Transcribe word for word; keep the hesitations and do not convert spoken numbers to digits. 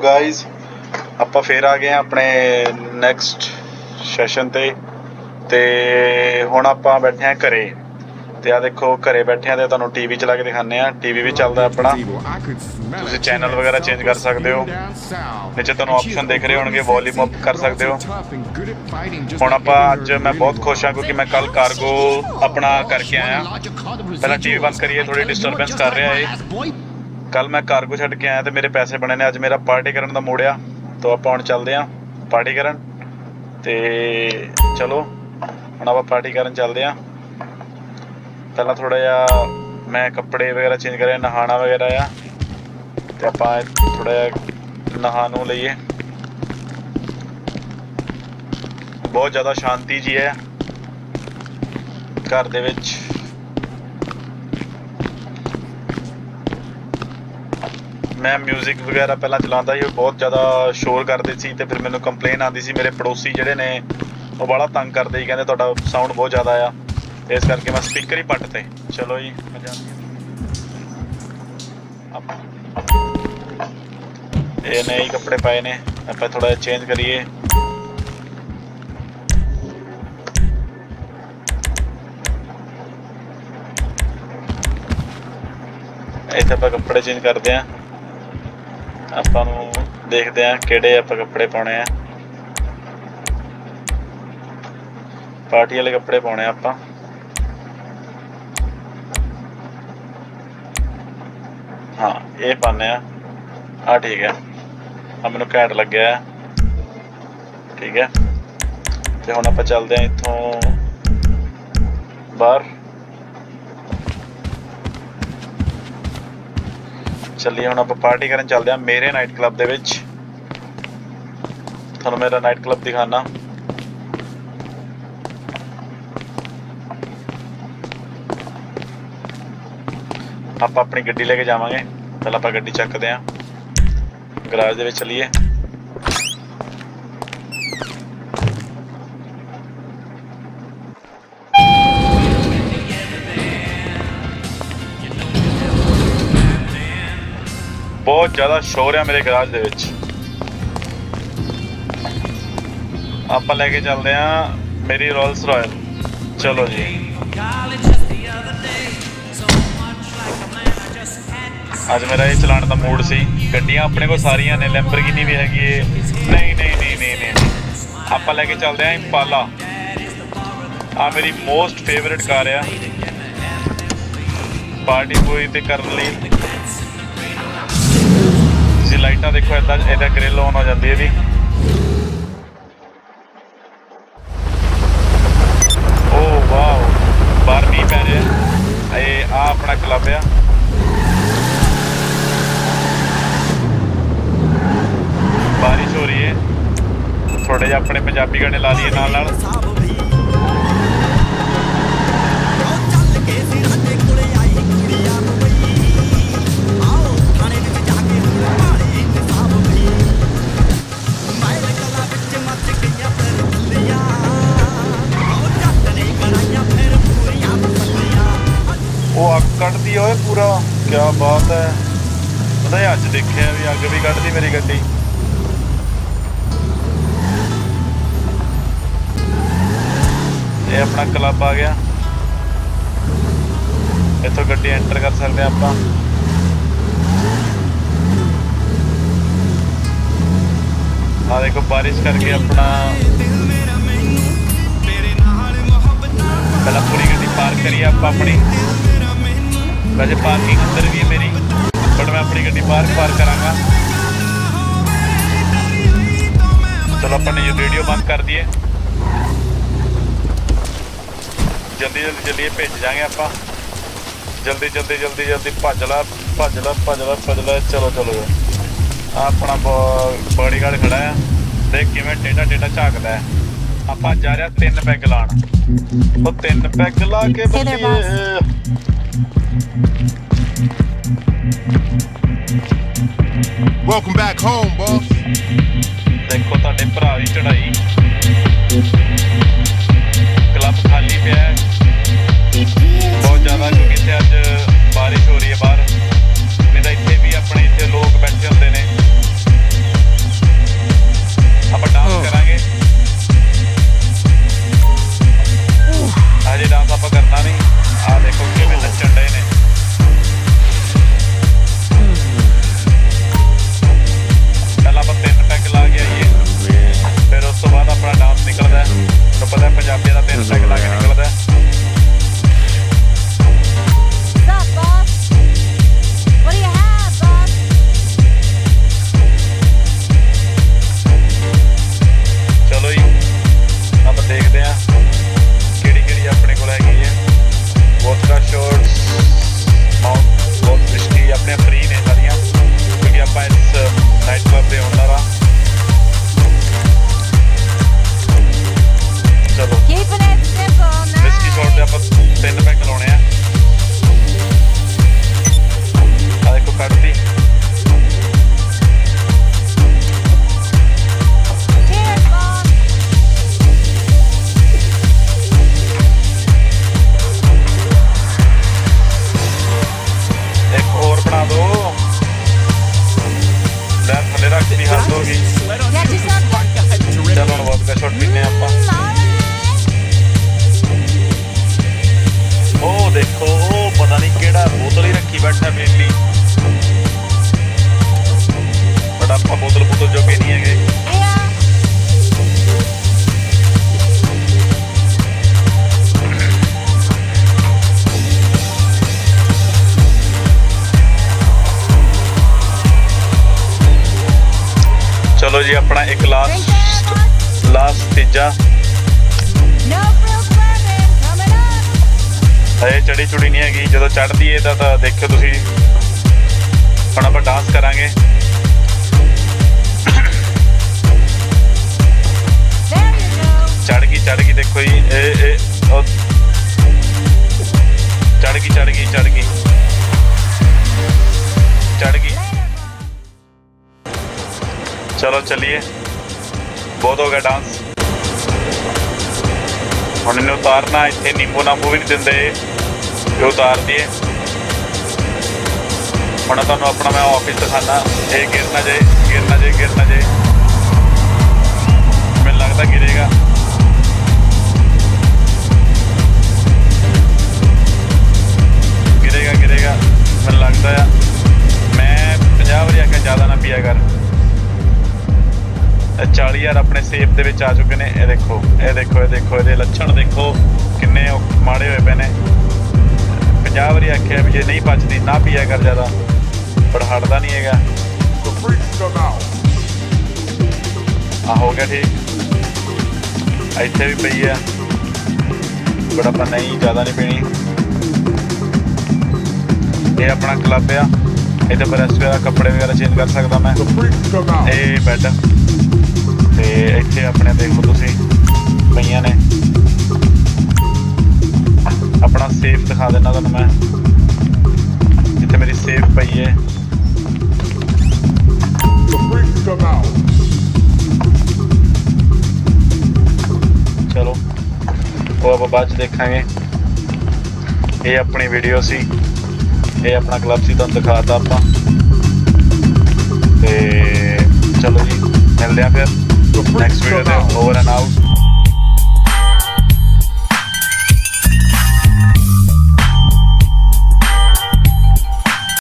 Guys ਆਪਾਂ ਫੇਰ ਆ ਗਏ ਆ ਆਪਣੇ ਨੈਕਸਟ ਸੈਸ਼ਨ ਤੇ ਤੇ ਹੁਣ ਆਪਾਂ ਬੈਠੇ ਆ ਘਰੇ ਤੇ ਆ ਦੇਖੋ ਘਰੇ ਬੈਠੇ ਆ ਤੇ ਤੁਹਾਨੂੰ ਟੀਵੀ ਚਲਾ ਕੇ ਦਿਖਾਣੇ ਆ ਟੀਵੀ ਵੀ ਚੱਲਦਾ ਆਪਣਾ ਤੁਸੀਂ ਚੈਨਲ ਵਗੈਰਾ ਚੇਂਜ ਕਰ ਸਕਦੇ ਹੋ नीचे ਤੁਹਾਨੂੰ ਆਪਸ਼ਨ ਦਿਖ ਰਹੇ ਹੋਣਗੇ ਵੋਲਿਊਮ ਅਪ ਕਰ ਸਕਦੇ ਹੋ ਹੁਣ ਆਪਾਂ ਅੱਜ ਮੈਂ ਬਹੁਤ ਖੁਸ਼ ਹਾਂ ਕਿਉਂਕਿ ਮੈਂ ਕੱਲ ਕਾਰਗੋ ਆਪਣਾ ਕਰਕੇ ਆਇਆ ਪਹਿਲਾਂ ਟੀਵੀ ਬੰਦ ਕਰੀਏ ਥੋੜੀ ਡਿਸਟਰਬੈਂਸ ਕਰ ਰਿਹਾ ਹੈ कल मैं कार्गो छड़ के आया तो मेरे पैसे बने ने अज मेरा पार्टी करन दा मूड आ तो आप हुण चलदे आ पार्टी करन ते चलो हुण आप पार्टी करन चलदे आ पहला थोड़ा जिहा मैं कपड़े वगैरह चेंज करे नहाना वगैरह आ ते आपां थोड़ा जिहा नहा नू लईए बहुत ज़्यादा शांति जी है घर दे विच मैं म्यूजिक वगैरह पहला चलाता ही बहुत ज़्यादा शोर करते सी ते फिर मैनू कंप्लेन आती सी मेरे पड़ोसी जिहड़े ने वो बड़ा तंग करते ही कहते तुहाडा साउंड बहुत ज़्यादा आ इस करके मैं स्पीकर ही पट ते चलो जी मजा ये नए कपड़े पाए ने आप थोड़ा चेंज करिए इत्थे आपां कपड़े चेंज करते हैं ਆਪਾਂ ਨੂੰ ਦੇਖਦੇ ਆਂ ਕਿਹੜੇ ਆਪਾਂ ਕੱਪੜੇ ਪਾਉਣੇ ਆ ਪਾਰਟੀ ਵਾਲੇ ਕੱਪੜੇ ਪਾਉਣੇ ਆਪਾਂ ਹਾਂ ਇਹ ਪਾਣੇ ਆ ਆ ਠੀਕ ਹੈ ਆ ਮੈਨੂੰ ਘੈਂਟ ਲੱਗਿਆ ਠੀਕ ਹੈ ਤੇ ਹੁਣ ਆਪਾਂ ਚੱਲਦੇ ਆਂ ਇੱਥੋਂ ਬਾਹਰ चलिए हम आप पार्टी करन चलते हैं मेरे नाइट क्लब दे विच थानू मेरा नाइट क्लब दिखाना आप अपनी गड्डी लेके जावांगे पहले आप गड्डी चकते हैं गराज दे विच चलिए बहुत ज़्यादा शोर है मेरे गराज दे विच आप लेके चलते हैं मेरी रोल्स रॉयल चलो जी अज मेरा ये चलाने का मूड सी गड्डियां अपने को सारियां ने लैम्बोर्गिनी भी हैगी नहीं नहीं नहीं नहीं नहीं आप लेके चलते हैं इंपाला आ मेरी मोस्ट फेवरेट कार है पार्टी कोई तो करने लई लाइटा देखो इदा इदा ग्रिल ऑन हो जाती है ओ वाह बाहर मीह पै रहा है आ अपना क्लब आ बारिश हो रही है थोड़े जिहे अपने पंजाबी गाने ला लिए नाल नाल कटती है पूरा क्या बात है पता है अज देखे भी अग भी कटती मेरी गड्डी ये अपना क्लब आ गया इतों गड्डी एंटर कर सकते हैं आप आ देखो बारिश करके अपना पहला पूरी गड्डी पार्क करिए आप अपनी वैसे पार्किंग अंदर भी है मेरी बट मैं अपनी गड्डी बाहर पार्क करांगा चलो अपने ये रेडियो बंद कर दिए जल्दी जल्दी चलिए भेज जाएंगे आप जल्दी जल्दी जल्दी जल्दी भज ला भज ला भज ला भज ला चलो चलो अपना बॉडीगार्ड खड़ा है देख किवें टेढ़ा टेढ़ा झाकदा है आप जा रहे तीन पैग लाण वो तीन पैग ला के बच्चे Welcome back home, boss. देखो तुहाडे भरा दी चढ़ाई क्लब खाली पे है बहुत ज़्यादा क्योंकि इत्थे अज बारिश हो रही है बाहर नहीं तो इत्थे भी अपने इत्थे लोग बैठे होंदे ने बोतल ही रखी बैठा बेली, बट आप बोतल बोतल जोगे नहीं है। चलो जी अपना एक लास्ट लास्ट तीजा अजे चढ़ी चुड़ी नहीं हैगी, जो चढ़ती है तो देखो तुसी हम आप डांस करांगे। चढ़ गई चढ़ गई देखो जी, ए, ए, चढ़ गई चढ़ गई चढ़ गई चढ़ गई। चलो चलिए, बहुत हो गया डांस। हम इन्हें उतारना, इतने नींबू नांबू भी नहीं देंगे, ये उतार दिए। हम तुहानू अपना मैं ऑफिस दिखाना, ये गिरना जे गिरना जे गिरना जे मैंने लगता गिरेगा। गिरेगा गिरेगा मैंने लगता है। मैं पंजाह बारी आख्या ज़्यादा ना पिया कर। चाली हज़ार अपने सेब दे विच आ चुके ने। ये देखो ये देखो ये देखो ये लक्षण देखो किन्ने माड़े हुए पे ने। पंजाह बारी आख्या भी जे नहीं पचती ना पिया कर ज़्यादा, पर हटदा नहीं हैगा। हाँ हो गया ठीक, इत्थे भी पई है, बट आपां नहीं ज़्यादा नहीं पीनी। ये अपना क्लब आ, इधर प्रेस वगैरह कपड़े वगैरह चेंज कर सकता मैं। ये बैड ते इत्थे अपने देख लो तुसी पईयां ने। अपना सेफ दिखा देना तुहानू मैं, जिथे मेरी सेफ पई है। चलो वो आप बाद च देखांगे। ये अपनी वीडियो सी, ये अपना क्लब सी, तुहानू दिखाता आपां। ते चलो जी मिलते हैं फिर नेक्स्ट वीडियो में। Over and out.